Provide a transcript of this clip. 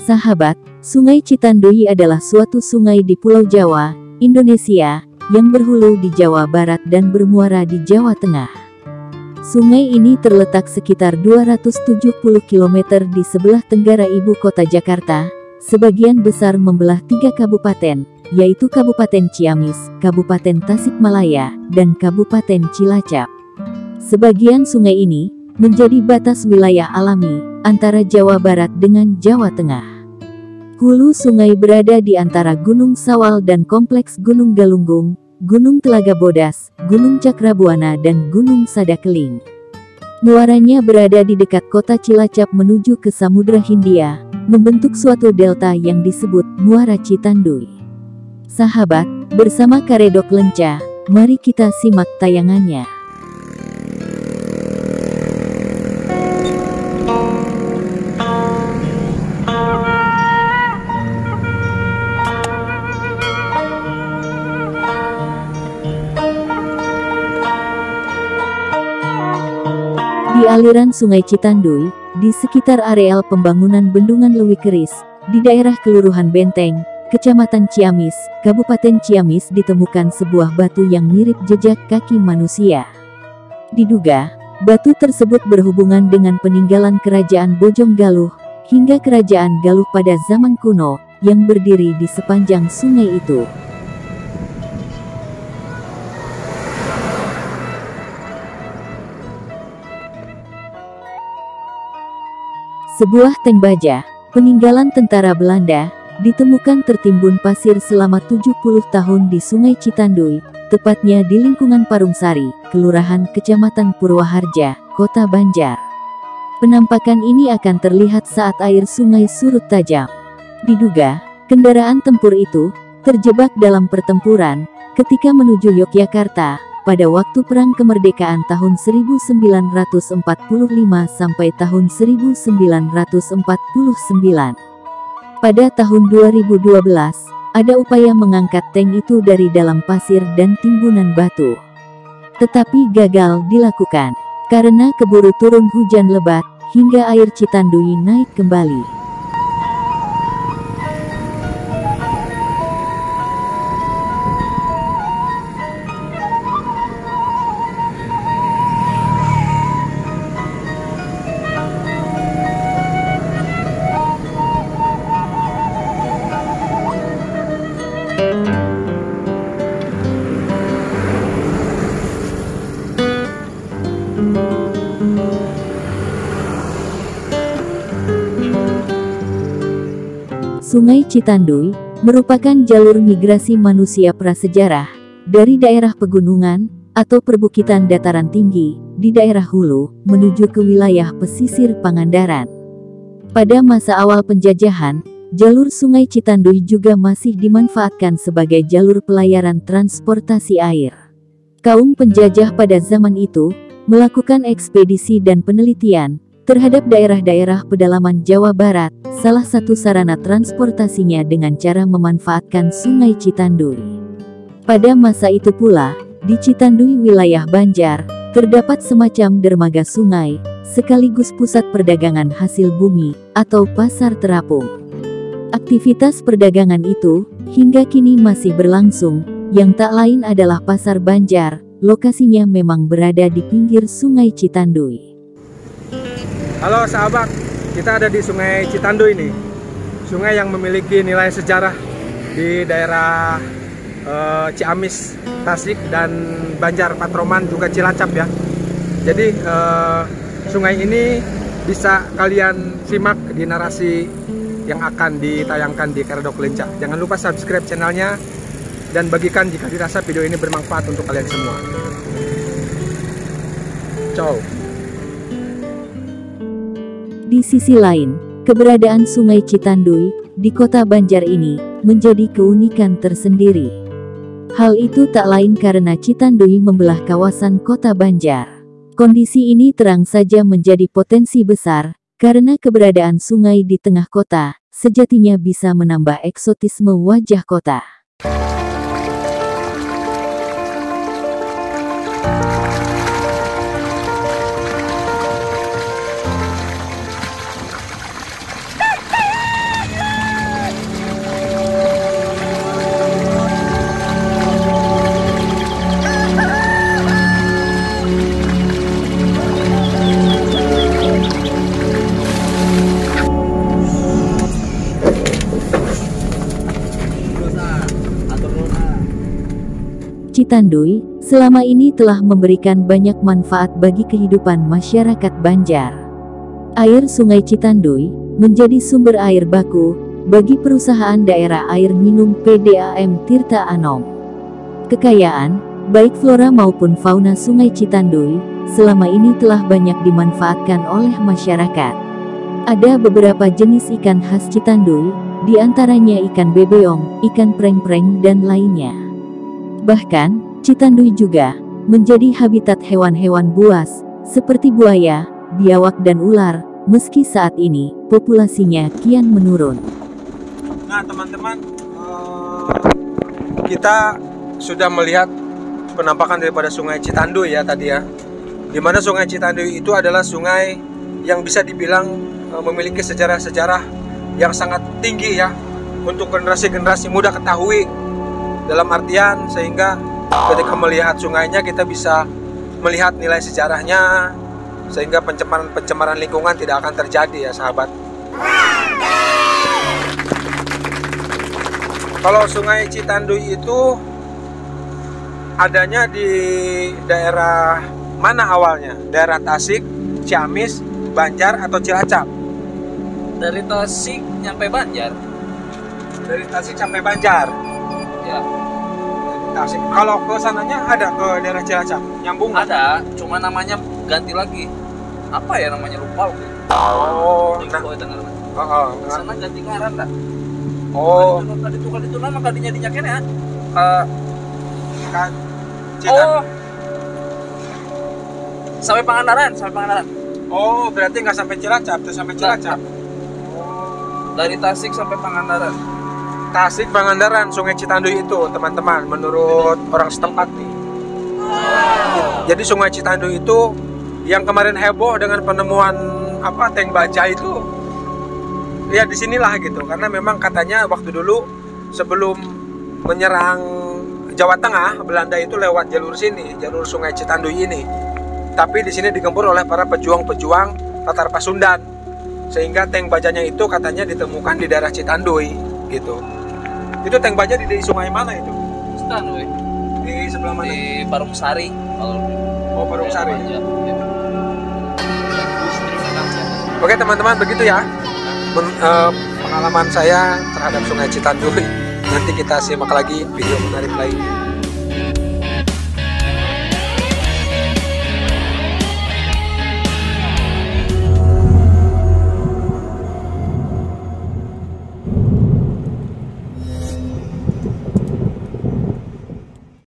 Sahabat, Sungai Citanduy adalah suatu sungai di Pulau Jawa, Indonesia, yang berhulu di Jawa Barat dan bermuara di Jawa Tengah. Sungai ini terletak sekitar 270 km di sebelah tenggara ibu kota Jakarta, sebagian besar membelah 3 kabupaten, yaitu Kabupaten Ciamis, Kabupaten Tasikmalaya, dan Kabupaten Cilacap. Sebagian sungai ini menjadi batas wilayah alami antara Jawa Barat dengan Jawa Tengah. Hulu sungai berada di antara Gunung Sawal dan Kompleks Gunung Galunggung, Gunung Telaga Bodas, Gunung Cakrabuana dan Gunung Sadakeling. Muaranya berada di dekat kota Cilacap menuju ke Samudra Hindia, membentuk suatu delta yang disebut Muara Citanduy. Sahabat, bersama Karedok Lenca, mari kita simak tayangannya. Di aliran Sungai Citanduy, di sekitar areal pembangunan Bendungan Lewi Keris, di daerah Kelurahan Benteng, Kecamatan Ciamis, Kabupaten Ciamis ditemukan sebuah batu yang mirip jejak kaki manusia. Diduga, batu tersebut berhubungan dengan peninggalan Kerajaan Bojong Galuh, hingga Kerajaan Galuh pada zaman kuno, yang berdiri di sepanjang sungai itu. Sebuah tank baja, peninggalan tentara Belanda, ditemukan tertimbun pasir selama 70 tahun di Sungai Citanduy, tepatnya di lingkungan Parungsari, Kelurahan Kecamatan Purwaharja, Kota Banjar. Penampakan ini akan terlihat saat air sungai surut tajam. Diduga, kendaraan tempur itu terjebak dalam pertempuran ketika menuju Yogyakarta pada waktu Perang Kemerdekaan tahun 1945 sampai tahun 1949. Pada tahun 2012, ada upaya mengangkat tank itu dari dalam pasir dan timbunan batu. Tetapi gagal dilakukan, karena keburu turun hujan lebat, hingga air Citanduy naik kembali. Sungai Citanduy merupakan jalur migrasi manusia prasejarah dari daerah pegunungan atau perbukitan dataran tinggi di daerah hulu menuju ke wilayah pesisir Pangandaran. Pada masa awal penjajahan, jalur Sungai Citanduy juga masih dimanfaatkan sebagai jalur pelayaran transportasi air. Kaum penjajah pada zaman itu melakukan ekspedisi dan penelitian terhadap daerah-daerah pedalaman Jawa Barat, salah satu sarana transportasinya dengan cara memanfaatkan Sungai Citanduy. Pada masa itu pula, di Citanduy wilayah Banjar, terdapat semacam dermaga sungai, sekaligus pusat perdagangan hasil bumi, atau pasar terapung. Aktivitas perdagangan itu, hingga kini masih berlangsung, yang tak lain adalah Pasar Banjar, lokasinya memang berada di pinggir Sungai Citanduy. Halo sahabat, kita ada di Sungai Citanduy nih. Sungai yang memiliki nilai sejarah di daerah Ciamis, Tasik, dan Banjar, Patroman, juga Cilacap ya. Jadi sungai ini bisa kalian simak di narasi yang akan ditayangkan di Karedok Lenca. Jangan lupa subscribe channelnya dan bagikan jika dirasa video ini bermanfaat untuk kalian semua. Ciao. Di sisi lain, keberadaan Sungai Citanduy di kota Banjar ini menjadi keunikan tersendiri. Hal itu tak lain karena Citanduy membelah kawasan kota Banjar. Kondisi ini terang saja menjadi potensi besar, karena keberadaan sungai di tengah kota, sejatinya bisa menambah eksotisme wajah kota. Citanduy selama ini telah memberikan banyak manfaat bagi kehidupan masyarakat Banjar. Air Sungai Citanduy menjadi sumber air baku bagi perusahaan daerah air minum PDAM Tirta Anom. Kekayaan, baik flora maupun fauna Sungai Citanduy, selama ini telah banyak dimanfaatkan oleh masyarakat. Ada beberapa jenis ikan khas Citanduy, di antaranya ikan bebeong, ikan preng-preng dan lainnya. Bahkan, Citanduy juga menjadi habitat hewan-hewan buas, seperti buaya, biawak dan ular, meski saat ini populasinya kian menurun. Nah teman-teman, kita sudah melihat penampakan daripada Sungai Citanduy ya tadi ya. Dimana Sungai Citanduy itu adalah sungai yang bisa dibilang memiliki sejarah-sejarah yang sangat tinggi ya, untuk generasi-generasi muda ketahui. Dalam artian sehingga ketika melihat sungainya kita bisa melihat nilai sejarahnya, sehingga pencemaran lingkungan tidak akan terjadi ya sahabat. Kalau Sungai Citanduy itu adanya di daerah mana awalnya? Daerah Tasik, Ciamis, Banjar atau Cilacap? Dari Tasik nyampe Banjar. Dari Tasik sampai Banjar. Ya. Tasik. Kalau ke sananya ada ke daerah Cilacap, nyambung? Ada, cuma namanya ganti lagi. Apa ya namanya, lupa waktu itu. Oh, Di nah. Bawah Tengah. Nah. Sana ganti ngaran dah. Oh, Kali itu nama kadinya dinyakin ya. kan. Oh. Sampai Pangandaran. Oh, berarti nggak sampai Cilacap, tuh sampai Cilacap. Dari Tasik sampai Pangandaran. Tasik, Pangandaran, Sungai Citanduy itu, teman-teman, menurut orang setempat nih. Jadi Sungai Citanduy itu yang kemarin heboh dengan penemuan tank baja itu, ya disinilah gitu. Karena memang katanya waktu dulu sebelum menyerang Jawa Tengah, Belanda itu lewat jalur sini, jalur Sungai Citanduy ini. Tapi di sini digempur oleh para pejuang-pejuang Tatar Pasundan, sehingga tank bajanya itu katanya ditemukan di daerah Citanduy gitu. Itu tank baja di sungai mana itu? Citanduy. Di sebelah mana? Di Barungsari. Barungsari. Ya. Oke teman-teman, begitu ya pengalaman saya terhadap Sungai Citanduy. Nanti kita simak lagi video menarik lainnya.